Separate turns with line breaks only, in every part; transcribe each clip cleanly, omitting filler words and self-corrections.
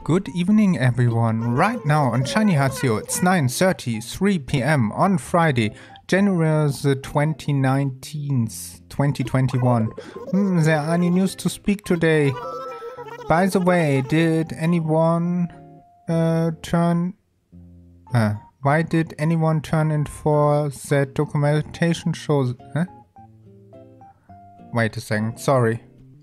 Good evening everyone. Right now on Shiny Hazio it's 9:33 p.m. on Friday, January the 2019th, 2021. There are any news to speak today. By the way, did anyone why did anyone turn in for that documentation show? Wait a second, sorry.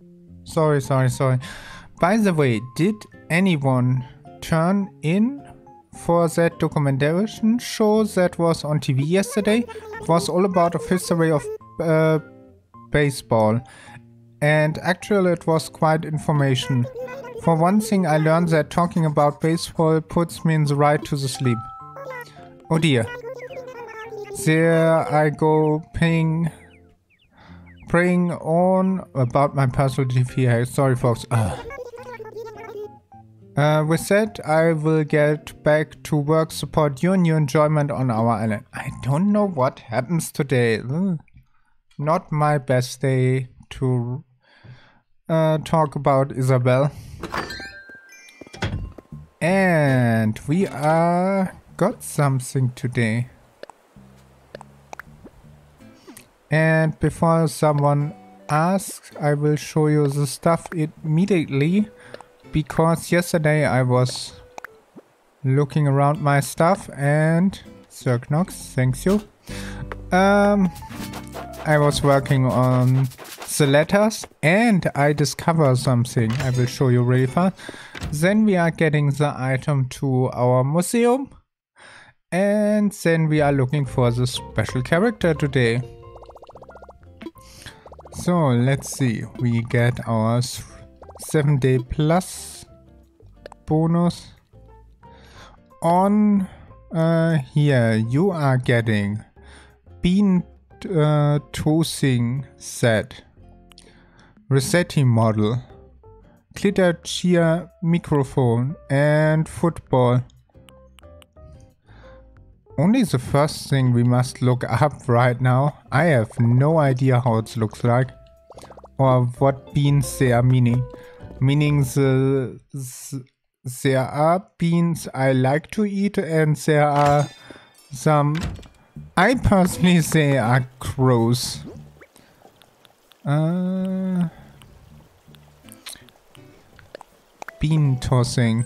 By the way, did anyone turn in for that documentation show that was on TV yesterday? It was all about a history of baseball. And actually it was quite information. For one thing, I learned that talking about baseball puts me in the right to the sleep. Oh dear. There I go praying on about my personal GPA. Sorry folks. With that, I will get back to work, support your new enjoyment on our island. I don't know what happens today. Not my best day to talk about Isabelle. And we got something today. And before someone asks, I will show you the stuff immediately. Because yesterday I was looking around my stuff and Circnox, thank you. I was working on the letters and I discovered something. I will show you really fast. Then we are getting the item to our museum. And then we are looking for the special character today. So let's see. We get our 7-day plus bonus. On here you are getting bean toasting set, Rossetti model, glitter cheer microphone and football. Only the first thing we must look up right now. I have no idea how it looks like or what beans they are meaning. Meaning there are beans I like to eat and there are some I personally say are gross. Bean tossing.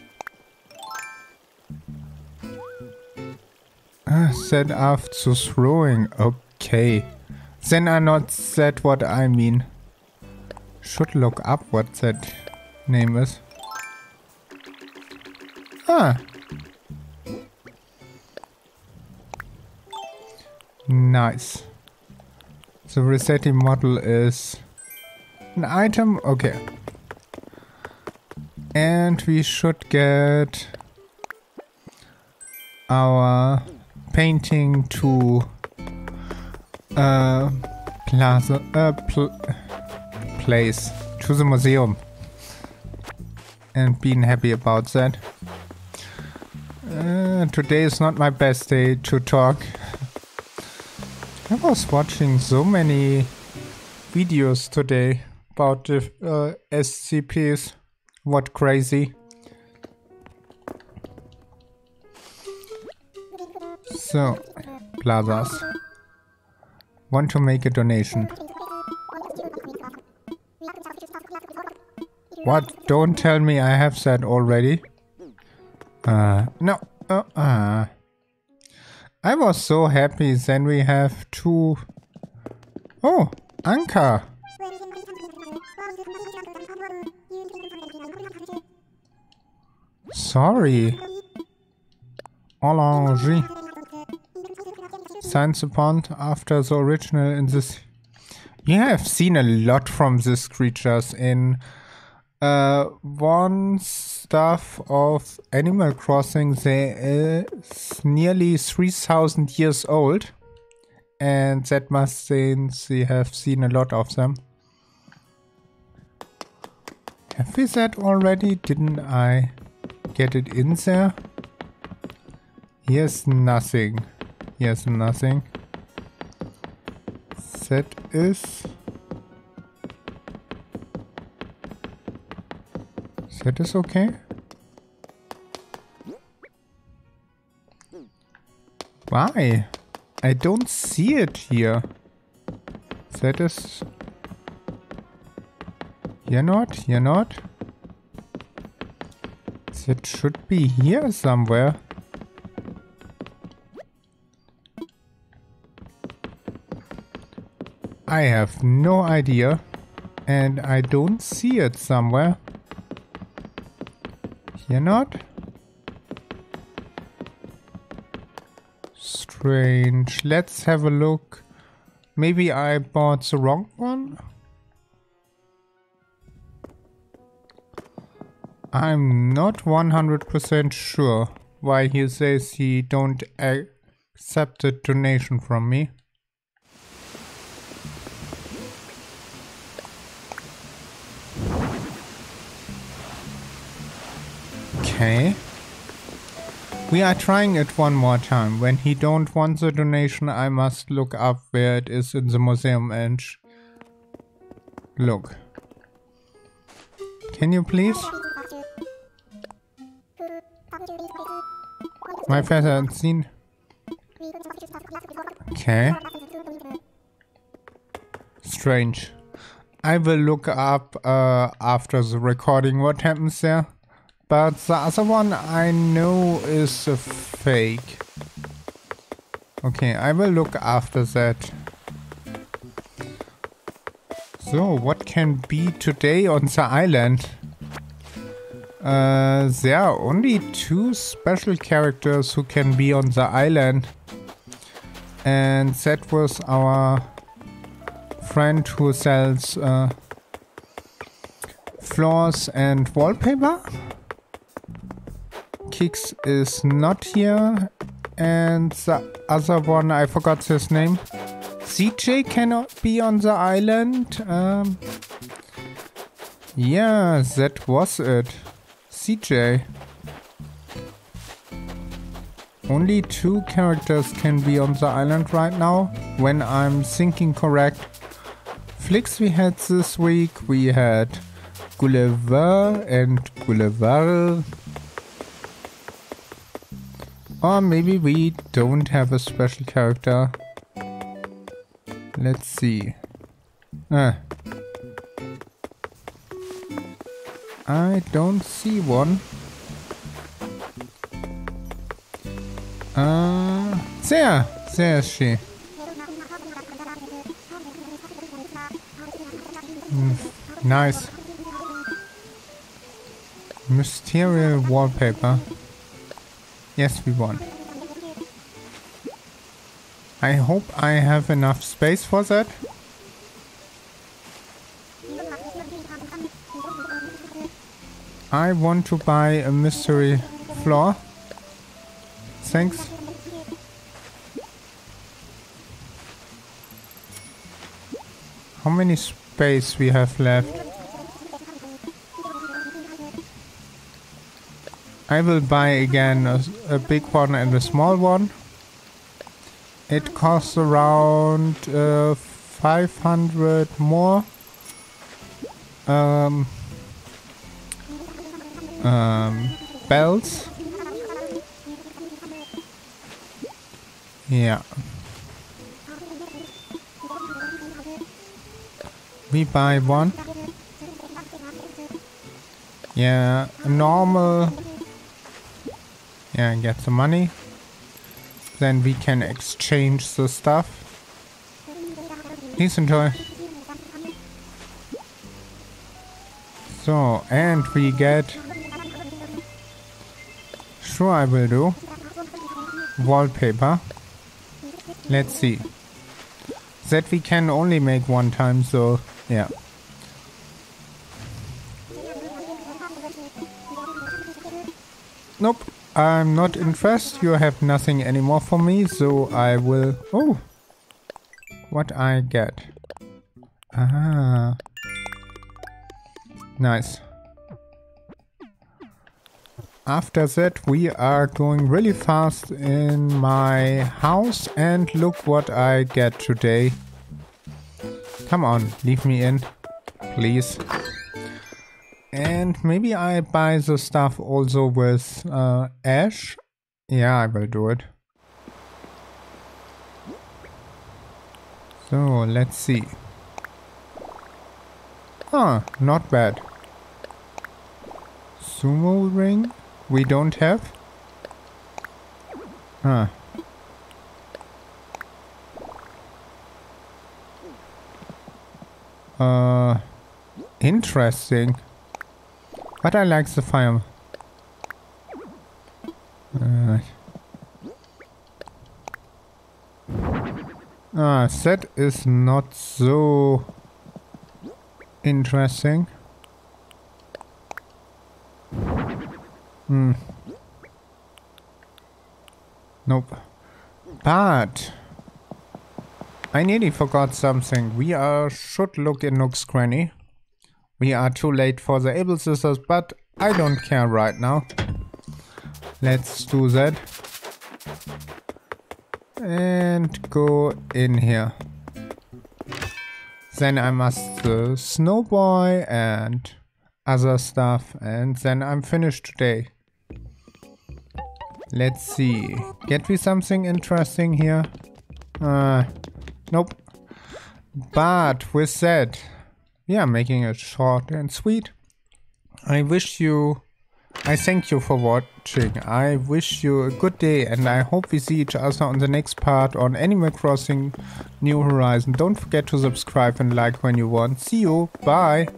Set after throwing. Okay. Then I not said what I mean. Should look up what that name is. Nice. The Rossetti model is an item. Okay. And we should get our painting to place to the museum and being happy about that. Today is not my best day to talk. I was watching so many videos today about the SCPs. What crazy. So, plazas. Want to make a donation. What? Don't tell me I have that already. No. I was so happy. Then we have two. Oh, Anka. Sorry. Orange. Science upon after the original in this. You have seen a lot from these creatures in one stuff of Animal Crossing. They is nearly 3,000 years old, and that must mean they have seen a lot of them. Have we that already? Didn't I get it in there? Here's nothing. Here's nothing. That is That is okay. Why? I don't see it here. That is... Here not? Here not? That should be here somewhere. I have no idea. And I don't see it somewhere. Here not? Strange. Let's have a look. Maybe I bought the wrong one? I'm not 100% sure why he says he don't accept a donation from me. Okay. We are trying it one more time. When he don't want the donation, I must look up where it is in the museum and look. Can you please? My father has seen. Okay. Strange. I will look up after the recording what happens there. But the other one I know is a fake. Okay, I will look after that. So, what can be today on the island? There are only 2 special characters who can be on the island. And that was our friend who sells floors and wallpaper. Kix is not here, and the other one, I forgot his name. CJ cannot be on the island. Yeah, that was it. CJ. Only 2 characters can be on the island right now, when I'm thinking correct. Flicks we had this week, we had Gulliver and Gulliver. Or maybe we don't have a special character. Let's see. I don't see one. There is she. Nice. Mysterious wallpaper. Yes, we won. I hope I have enough space for that. I want to buy a mystery floor. Thanks. How many space we have left? I will buy again a big one and a small one. It costs around 500 more. Bells. Yeah. We buy one. Yeah, normal. Yeah, get the money. Then we can exchange the stuff. Please enjoy. So, and we get... Sure, I will do. Wallpaper. Let's see. That we can only make one time, so yeah. Nope. I'm not interested. You have nothing anymore for me, so I will... Oh! What I get. Ah. Nice. After that, we are going really fast in my house, and look what I get today. Come on, leave me in, please. And maybe I buy the stuff also with Ash. Yeah, I will do it. So, let's see. Ah, not bad. Sumo ring? We don't have? Ah. Interesting. But I like the fire. That is not so interesting. Nope. But I nearly forgot something. We should look in Nook's Cranny. We are too late for the Able Sisters, but I don't care right now. Let's do that. And go in here. Then I must Snow Boy and other stuff, and then I'm finished today. Let's see. Get we something interesting here? Nope. But with that, we are making it short and sweet. I thank you for watching. I wish you a good day, and I hope we see each other on the next part on Animal Crossing New Horizons. Don't forget to subscribe and like when you want. See you. Bye.